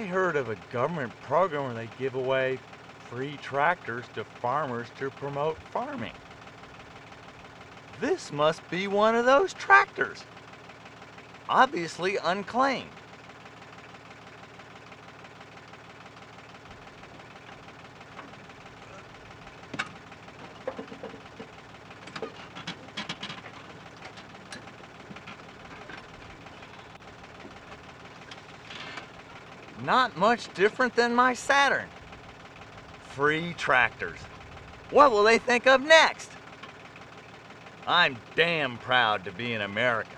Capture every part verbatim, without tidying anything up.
I heard of a government program where they give away free tractors to farmers to promote farming. This must be one of those tractors. Obviously unclaimed. Not much different than my Saturn. Free tractors. What will they think of next? I'm damn proud to be an American.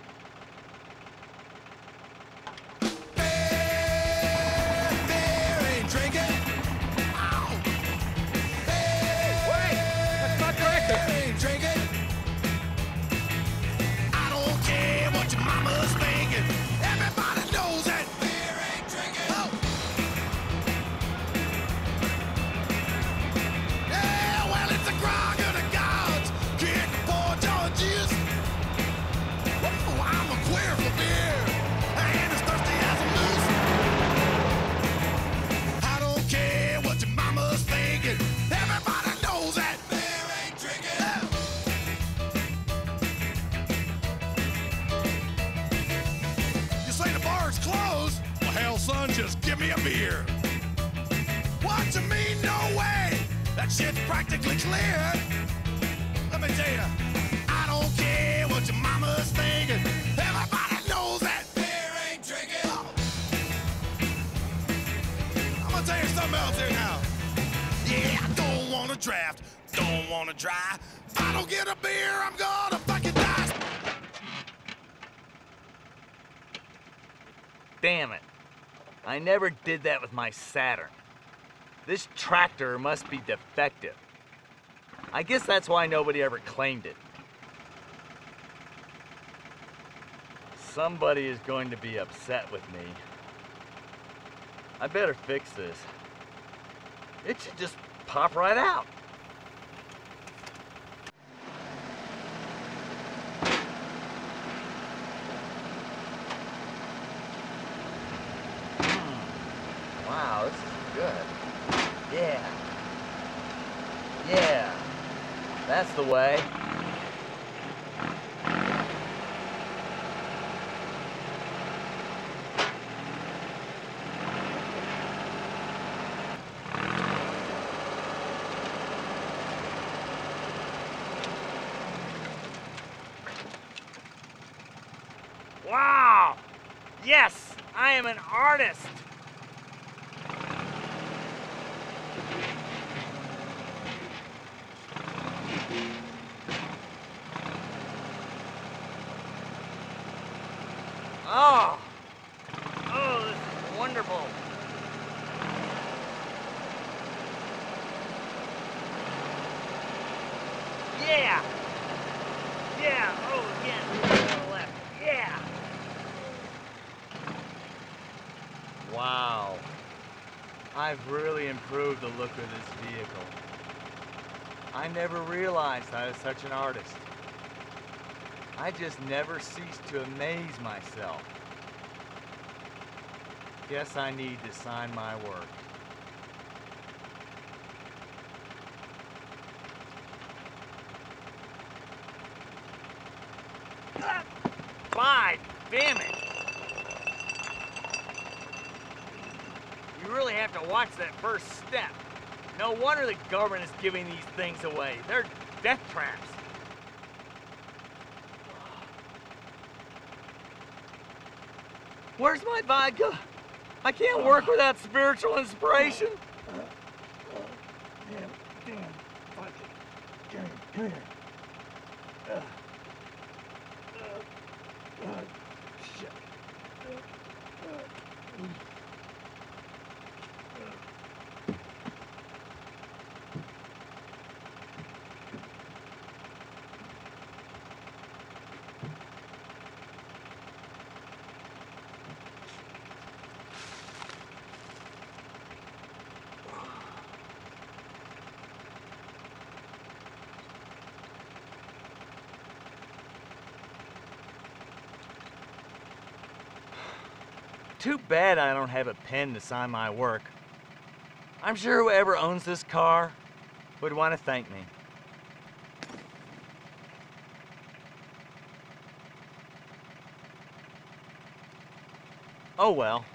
Son, just give me a beer. What you mean, no way? That shit's practically clear. Let me tell you, I don't care what your mama's thinking. Everybody knows that beer ain't drinking. Oh. I'm gonna tell you something else here now. Yeah, I don't wanna draft, don't wanna drive. If I don't get a beer, I'm gonna fucking die. Damn it. I never did that with my Saturn. This tractor must be defective. I guess that's why nobody ever claimed it. Somebody is going to be upset with me. I better fix this. It should just pop right out. Wow, this is good. Yeah. Yeah. That's the way. Wow! Yes, I am an artist! Oh! Oh, this is wonderful! Yeah! Yeah! Oh, again! To the left. Yeah! Wow. I've really improved the look of this vehicle. I never realized I was such an artist. I just never cease to amaze myself. Guess I need to sign my work. Bye, damn it! You really have to watch that first step. No wonder the government is giving these things away. They're death traps. Where's my vodka? I can't work without spiritual inspiration. Damn, damn, fuck it. Come here, come here. Uh, uh, uh, shit. Uh, uh, mm. too bad I don't have a pen to sign my work. I'm sure whoever owns this car would want to thank me. Oh well.